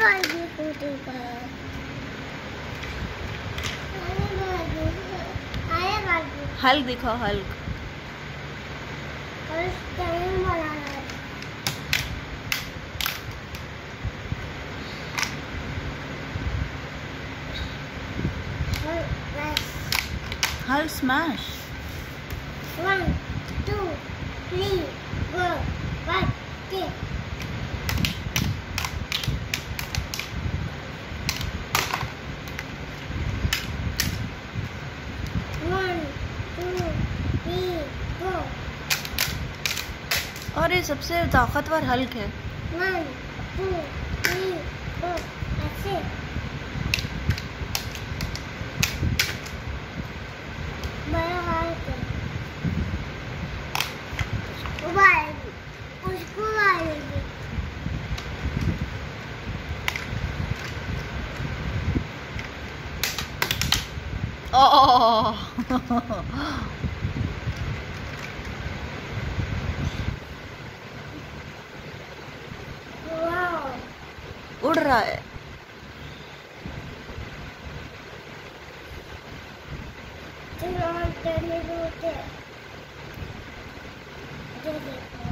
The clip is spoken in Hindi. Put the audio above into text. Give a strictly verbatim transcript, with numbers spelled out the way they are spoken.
हल्क दिखाओ, Hulk. Hulk smash. One, two, three, four, five, six. One, two, three, four. और ये सबसे ताकतवर हल्क है। One, two, three, four. ऐसे। बड़ा हल्क है। उसको मारेगी। ओह उड़ रहा है। चलो हम करने दो।